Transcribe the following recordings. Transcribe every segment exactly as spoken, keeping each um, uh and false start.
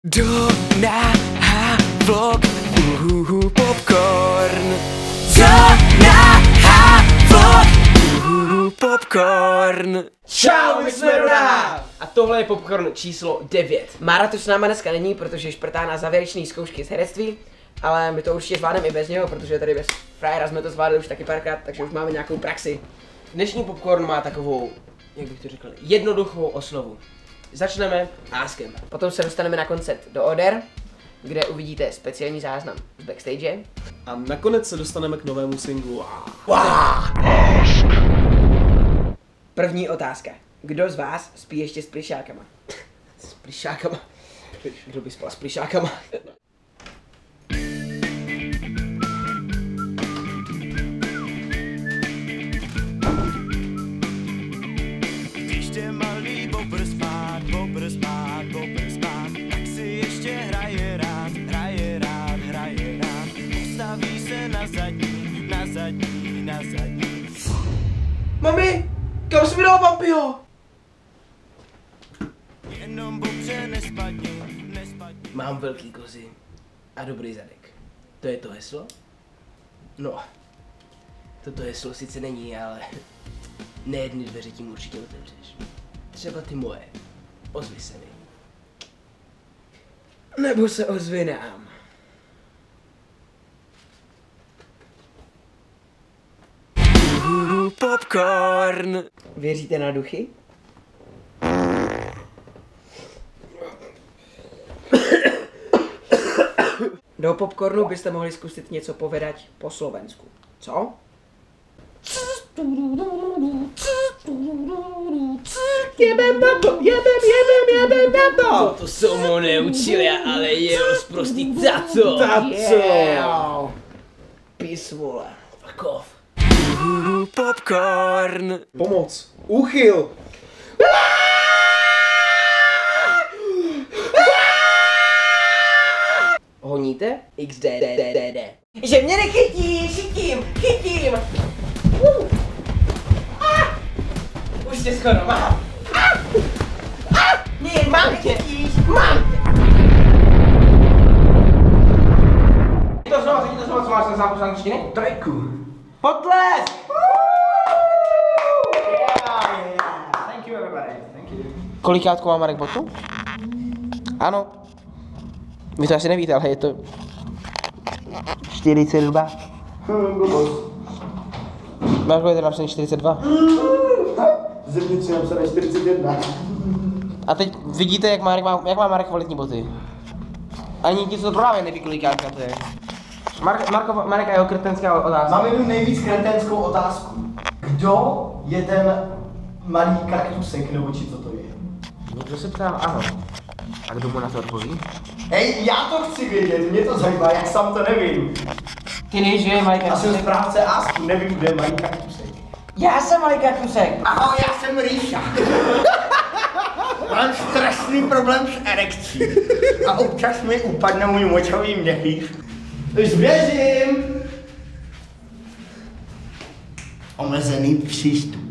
Do na ha vlog uhuhu popcorn. Do na ha vlog uhuhu popcorn. Čau, my jsme Ronaha! A tohle je popcorn číslo devět. Mára tu s náma dneska není, protože šprtá na závěrečné zkoušky z herectví, ale my to určitě zvládneme i bez něho, protože tady bez frajera jsme to zvládli už taky párkrát, takže už máme nějakou praxi. Dnešní popcorn má takovou, jak bych to řekl, jednoduchou osnovu. Začneme askem. Potom se dostaneme na koncert do Oder, kde uvidíte speciální záznam z backstage. A nakonec se dostaneme k novému singlu. Wow. První otázka. Kdo z vás spí ještě s plišákama? S plišákama? Kdo by spal s plišákama? Když tě malý bobr spát, bobr spát, bobr spát, tak si ještě hraje rád, hraje rád, hraje rád. Postaví se na zadní, na zadní, na zadní. Mami, kam jsi mi dala pampyho? Jenom bobře nespadni, nespadni. Mám velký kozy a dobrý zadek. To je to heslo? No, toto heslo sice není, ale ne jedny dveře tím určitě otevřeš. Třeba ty moje. Ozvi se mi. Nebo se ozvi nám. Uhuhu popcorn. Věříte na duchy? Do popcornu byste mohli zkusit něco povedať po slovensku. Co? Jebem na to, jebem, jebem, jebem na to! To jsou mu neučili, ale je sprostý tato! Taco! Pis vole. Fuck off. Uhuhu popcorn. Pomoc. Úchyl. Honíte? iks dé dé dé dé dé. Že mě nechytíš, chytím, chytím! Uh. Ah. Už tě skoro mám. Ah. Ah. Ne, mám tě, mám tě. To znovu, to znovu, co máš na zápis angličtiny? Trojku. Potlesk! Yeah, yeah. Thank you everybody, thank you. Kolikátko má Marek botu? Ano. Vy to asi nevíte, ale je to čtyřicet dva. Máš kolik napsaný čtyřicet dva? Zevnitř napsané čtyřicet jedna. A teď vidíte, jak, Marek má, jak má Marek kvalitní boty. Ani ti, co to prodávají, neví kolikátka to je. Mark, Marko, Marek a jeho kretenská otázka. Mám jednu nejvíc kretenskou otázku. Kdo je ten malý kaktusek, nebo či co to je? Někdo se ptá, ano. A kdo mu na to odpoví? Hej, já to chci vědět, mě to zajímá, jak sám to nevím. Ty nevíš, že je malý Já jsem kaktusek? správce Asku, nevím, kde je malý kaktusek. Já jsem malý kaktusek. Ahoj, já jsem Ríša. Mám strašný problém s erekcí. A občas mi upadne můj močový měchýř. Už běžím. Omezený přístup.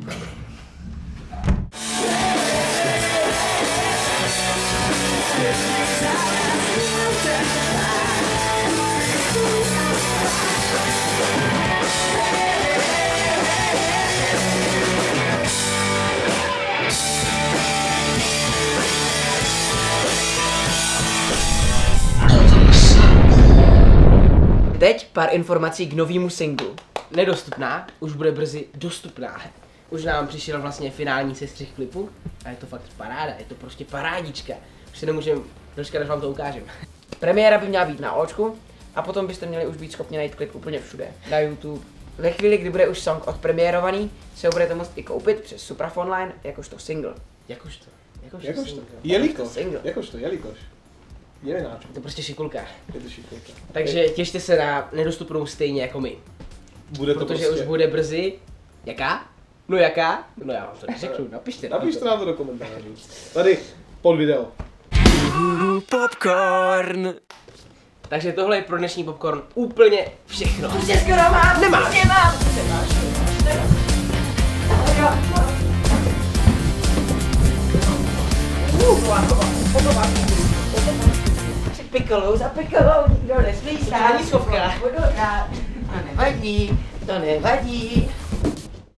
Teď pár informací k novému singlu. Nedostupná, už bude brzy dostupná. Už nám přišel vlastně finální sestřih klipu a je to fakt paráda, je to prostě parádička. Už se nemůžeme dočkat, až vám to ukážem. Premiéra by měla být na Očku a potom byste měli už být schopni najít klip úplně všude. Na YouTube. Ve chvíli, kdy bude už song odpremiérovaný, se ho budete moct i koupit přes Suprafonline jakožto single. Jakožto? Jakožto, Jakožto. single. Jelikož. Single. Jakožto, jelikož. Jelináček. To je prostě šikulka. Je to šikulka. Takže těšte se na nedostupnou stejně jako my. Bude to Protože prostě... už bude brzy. Jaká? No jaká? No já vám to neřeknu, napište nám Napište to. nám to do komentářů. Tady, pod video. Uhuhu popcorn. Takže tohle je pro dnešní popcorn úplně všechno. Už skoro mám, nemám, nemám. Nemáš, nemáš, nemáš. Uh, pikolou za pikolou, nikdo nesmí stát. není schovka. Budu rád, to nevadí, to nevadí.